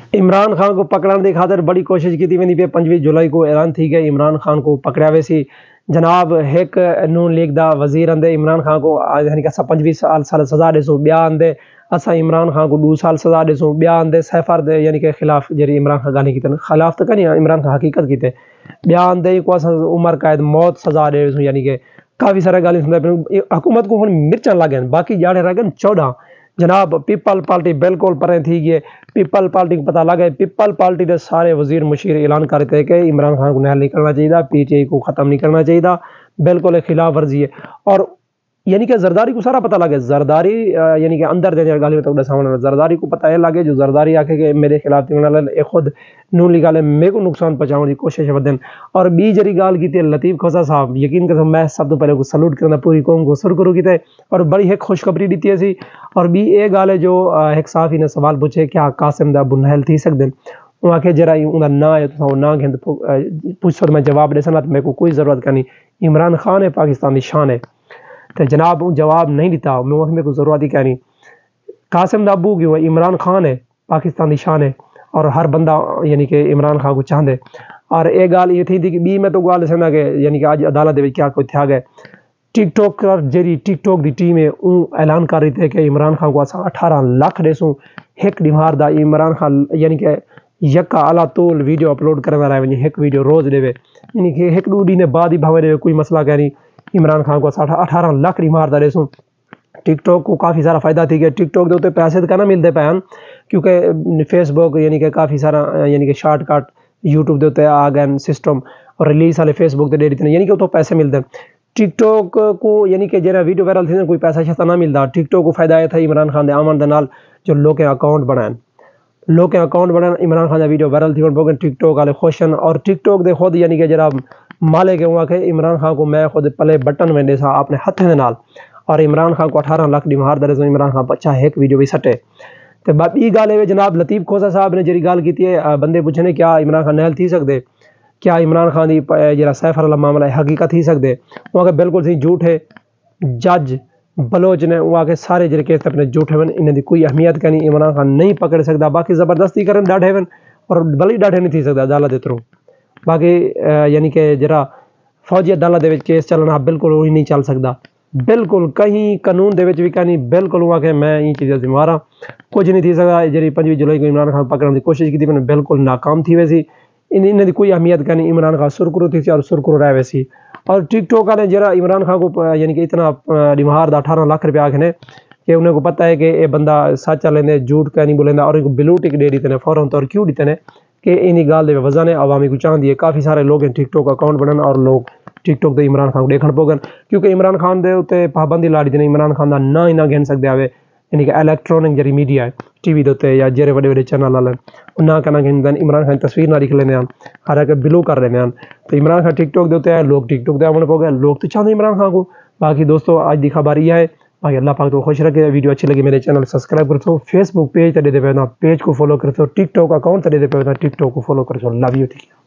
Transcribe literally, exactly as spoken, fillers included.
عمران خان کو پکڑنے کی خاطر بڑی کوشش کی تھی پہ پنجویں جولائی کو اعلان تھی کہ عمران خان کو پکڑیا وے سی جناب ایک نون لیگ دا وزیر اندے عمران خان کو یعنی کہ پنجویں سال سال سزا دے سو بیا اندے اسا عمران خان کو دو سال سزا دے سو بیا اندے سیفر دے یعنی کہ خلاف جری عمران خان گانی کیتے خلاف تو نہیں عمران خان حقیقت کیتے بیا اندے کو اسا عمر قید موت سزا دے سو یعنی کہ کافی سارے گالی سندا حکومت کو ہن مرچاں لگن باقی جاڑے رہ گن چودہ جناب پیپل پارٹی بالکل پریں تھی گئے پیپل پارٹی کو پتہ لگا پیپل پارٹی دے سارے وزیر مشیر اعلان کرتے کہ عمران خان کو نہل نہیں کرنا چاہیے پی ٹی آئی کو ختم نہیں کرنا چاہیے بالکل خلاف ورزی ہے اور یعنی کہ زرداری کو سارا پتہ لگے زرداری یعنی کہ اندر دے گالی تو سامنے زرداری کو پتہ ہے لگے جو زرداری آکھے کہ میرے خلاف اے خود نون لیگ والے میرے کو نقصان پہنچاؤں کی کوشش ودن اور بی جری گال کی لطیف کھوسا صاحب یقین کرو میں سب تو پہلے کو سلوٹ کرنا پوری قوم کو سر کرو کیتے اور بڑی ایک خوشخبری دیتی ہے سی اور بی اے گال ہے جو ایک صحافی نے سوال پوچھے کیا قاسم دا ابو نہل تھی سکدن وہ آکھے جرا انہاں نا ہے تو نا گھند پوچھ سر میں جواب دے سنا میرے کو کوئی ضرورت کا نہیں عمران خان ہے پاکستانی شان ہے تو جناب جواب نہیں دیتا میں میرے کو ضرورت ہی کہنی قاسم دا ابو کیوں ہے عمران خان ہے پاکستانی شان ہے اور ہر بندہ یعنی کہ عمران خان کو چاہندے اور ایک گال یہ تھی کہ بی میں تو گال سنا کہ یعنی کہ آج عدالت دے کیا کوئی تھا گئے ٹک ٹاک کر جری ٹک ٹاک دی ٹیم ہے اون اعلان کر رہی تھے کہ عمران خان کو اسا اٹھارہ لاکھ دے سوں ایک ڈیمار دا عمران خان یعنی کہ یکا اعلیٰ طول ویڈیو اپلوڈ کرنا رہا ہے ایک ویڈیو روز دے یعنی کہ ایک دو ڈی نے بعد ہی بھاوے دے کوئی مسئلہ کہہ نہیں عمران خان کو اٹھارہ لاکھ ڈیمار دا دے سوں ٹک ٹاک کو کافی سارا فائدہ تھی کہ ٹک ٹاک دے تے پیسے تو کہنا ملتے پے ہیں کیونکہ فیس بک یعنی کہ کافی سارا یعنی کہ شارٹ کٹ یوٹیوب دے تے آ گئے سسٹم اور ریلیز والے فیس بک تے دے دیتے یعنی کہ تو پیسے ملتے ٹک ٹاک کو یعنی کہ جرا ویڈیو وائرل تھی کوئی پیسہ شیسا نہ ملتا ٹک ٹاک کو فائدہ یہ تھا عمران خان دے آمن دے نال جو لوگ اکاؤنٹ بنائیں لوگ اکاؤنٹ بنائیں عمران خان دا ویڈیو وائرل تھی بوگن ٹک ٹاک والے خوشن اور ٹک ٹاک دے خود یعنی کہ جرا مالک ہوا کہ عمران خان کو میں خود پلے بٹن وینڈے سا اپنے ہتھ دے نال اور عمران خان کو اٹھارہ لاکھ ڈیمار دے عمران خان پچھا ایک ویڈیو بھی سٹے تو باقی گال ہے جناب لطیف کھوسا صاحب نے جری گال کی ہے بندے پوچھنے کیا عمران خان نہل تھی سکدے کیا عمران خان دی جرا سیفر والا معاملہ ہے حقیقت تھی سکدے وہ کہ بالکل سی جھوٹ ہے جج بلوچ نے وہ کہ سارے جڑے کیس اپنے جھوٹ ہیں انہاں دی کوئی اہمیت کا نہیں عمران خان نہیں پکڑ سکدا باقی زبردستی کرن ڈاڈھے ون اور بلی ڈاڈھے نہیں تھی سکدا عدالت دے تھرو باقی یعنی کہ جرا فوجی عدالت دے وچ کیس چلنا بالکل وہی نہیں چل سکدا بالکل کہیں قانون دے وچ بھی کہیں بالکل ہوا کہ میں یہ چیز ذمہ ہاں کچھ نہیں تھی سکتا جی پنجویں جولائی کو عمران خان پکڑنے کی کوشش کی تھی میں بالکل ناکام تھی ویسی انہوں نے کوئی اہمیت کا نہیں عمران خان سرکرو تھی اور سرکرو رہ ویسی اور ٹک ٹاک والے جرا عمران خان کو یعنی کہ اتنا ڈیمار دا اٹھارہ لاکھ روپیہ آکھنے کہ انہیں کو پتہ ہے کہ یہ بندہ سچ لیندے جھوٹ کا نہیں بولیندا اور ان کو بلو ٹک دے دیتے ہیں فوراً طور کیوں دیتے ہیں کہ انہی گال دے وجہ نے عوامی کو چاہندی ہے کافی سارے لوگ ٹک ٹاک اکاؤنٹ بنن اور لوگ ٹک ٹاک دے عمران خان کو دیکھن پوگن کیونکہ عمران خان دے تے پابندی لا دیتے ہیں عمران خان دا نہ ہی نہ گھن سکدے آوے یعنی کہ الیکٹرونک جری میڈیا ہے ٹی وی دے یا جڑے وڈے وڈے چینل والے نہ کنا گھن عمران خان تصویر نہ لکھ لیندے ہیں ہر ایک بلو کر لیندے ہیں تو عمران خان ٹک ٹاک دے لوگ ٹک ٹاک دے آون پوگے لوگ تو چاہندے عمران خان کو باقی دوستو آج دی خبر یہ ہے باقی اللہ پاک تو خوش رکھے ویڈیو اچھی لگی میرے چینل سبسکرائب کرو فیس بک پیج تے دے دے پینا پیج کو فالو کرو ٹک ٹاک اکاؤنٹ تے دے دے پینا ٹک ٹاک کو فالو کرو لو یو